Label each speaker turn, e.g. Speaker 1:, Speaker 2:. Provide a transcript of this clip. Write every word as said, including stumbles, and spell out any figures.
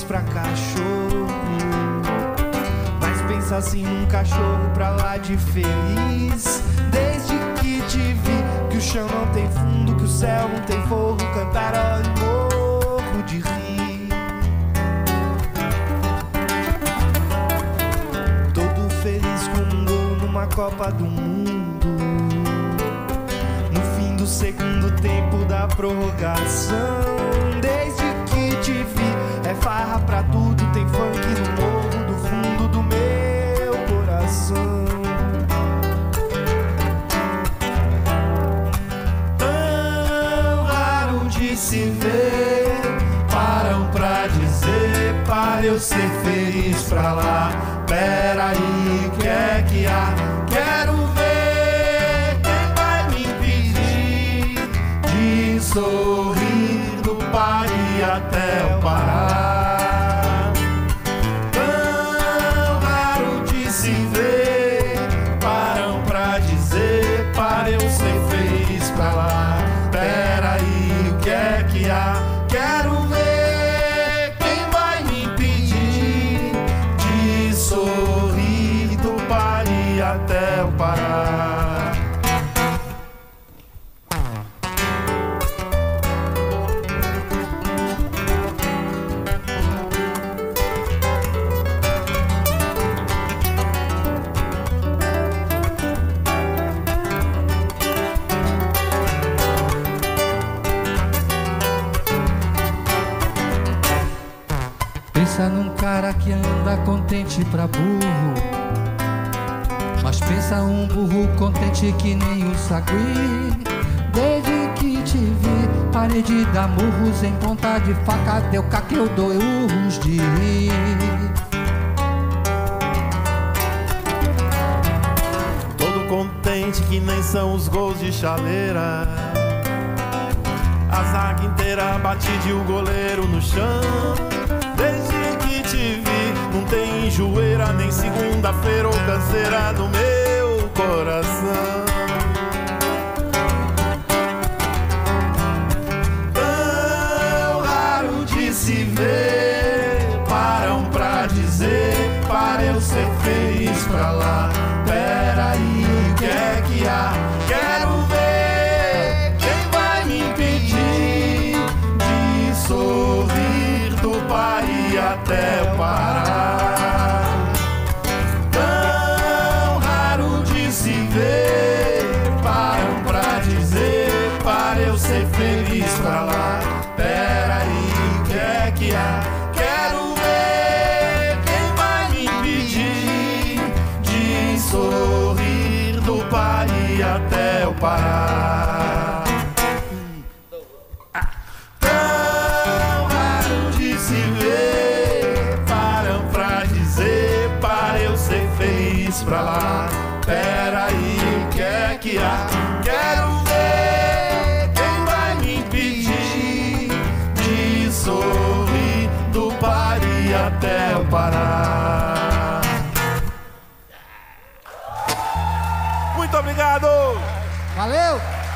Speaker 1: feliz pra cachorro, mas pensa assim num cachorro pra lá de feliz. Desde que te vi, que o chão não tem fundo, que o céu não tem forro, cantarola e morro de rir. Todo feliz com um gol numa Copa do Mundo, no fim do segundo tempo da prorrogação. Desde que te vi, é farra pra tudo, tem funk no morro, do fundo do meu coração. Tão raro de se ver, param pra dizer, para eu ser feliz pra lá. Pera aí, que é que há? Quero ver quem vai me impedir de sorrir do Paris até o Pará. Tão raro de se ver, param pra dizer, para eu ser feliz pra lá. Pera aí, o que é que há? Quero ver quem vai me impedir de sorrir do Paris até o Pará.
Speaker 2: Pensa num cara que anda contente pra burro, mas pensa um burro contente que nem o sagui. Desde que te vi, parei de dar murros, em ponta de faca deu cá que eu dou urros de rir.
Speaker 3: Todo contente que nem são os gols de chaleira, a zaga inteira bate de o goleiro no chão. Desde que te vi, não tem enjoeira, nem segunda-feira ou canseira no meu coração. Tão raro de se ver, param pra dizer, para eu ser feliz pra lá. Pera aí, o que é que há? Quero ver quem vai me impedir de sorrir do Paris até o Pará. Tão raro de se ver, param pra dizer, para eu ser feliz pra lá. Pera aí, o que é que há? Quero ver quem vai me impedir de sorrir do Paris até o Pará. Tão raro de se ver, param pra dizer, para eu ser feliz pra lá. Pera aí, o que é que há? Quero ver quem vai me impedir de sorrir do Paris até o Pará. Muito obrigado!
Speaker 2: Valeu!